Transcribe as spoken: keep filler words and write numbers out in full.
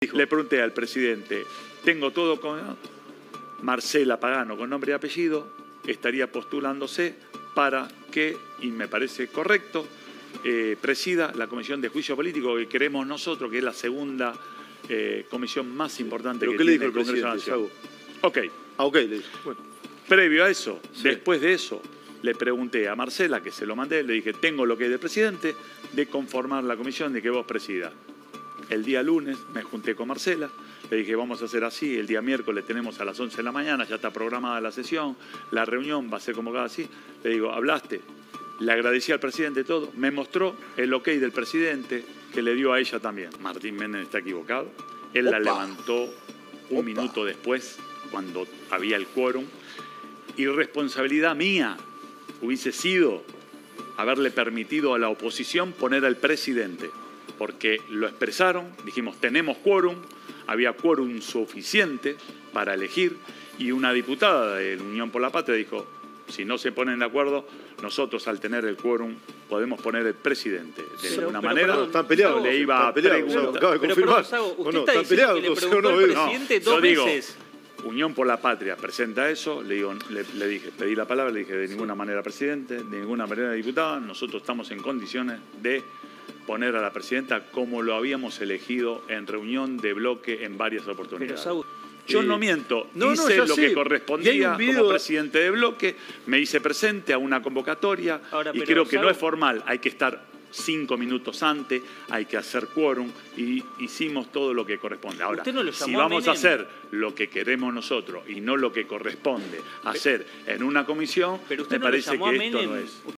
Le pregunté al presidente, tengo todo con Marcela Pagano con nombre y apellido, estaría postulándose para que, y me parece correcto, eh, presida la Comisión de Juicio Político que queremos nosotros, que es la segunda eh, comisión más importante que tiene el Congreso de la Nación. Ok. Ah, ok, le dije. Bueno. Previo a eso, Sí. después de eso, le pregunté a Marcela, que se lo mandé, le dije, tengo lo que es del presidente, de conformar la comisión, de que vos presidas. El día lunes me junté con Marcela, le dije, vamos a hacer así, el día miércoles tenemos a las once de la mañana, ya está programada la sesión, la reunión va a ser convocada así. Le digo, hablaste, le agradecí al presidente todo, me mostró el ok del presidente, que le dio a ella también. Martín Menem está equivocado, él Opa. la levantó un Opa. minuto después, cuando había el quórum. Irresponsabilidad mía hubiese sido haberle permitido a la oposición poner al presidente, porque lo expresaron, dijimos, tenemos quórum, había quórum suficiente para elegir, y una diputada de la Unión por la Patria dijo, si no se ponen de acuerdo, nosotros al tener el quórum podemos poner el presidente. De Pero, alguna pero, manera, perdón, están peleados. le iba Están a peleados, preguntar. acaba de Pero, confirmar. perdón, Sago, usted ¿O no? está ¿Están diciendo peleados? que le O sea, preguntó no, al no. presidente yo dos digo, veces. Unión por la Patria presenta eso, le, digo, le, le dije, pedí la palabra, le dije de ninguna manera presidente, de ninguna manera diputada, nosotros estamos en condiciones de poner a la presidenta como lo habíamos elegido en reunión de bloque en varias Pero, oportunidades. Sago, Yo Eh, no miento, no, no, hice ya lo sé. que Y hay correspondía un video- como presidente de bloque, me hice presente a una convocatoria. Ahora, y pero, creo que Sago, no es formal, hay que estar cinco minutos antes, hay que hacer quórum y hicimos todo lo que corresponde. Ahora, ¿Usted no lo si llamó a vamos a Menem? hacer lo que queremos nosotros y no lo que corresponde hacer en una comisión, pero usted me no lo parece llamó a que esto Menem. no es.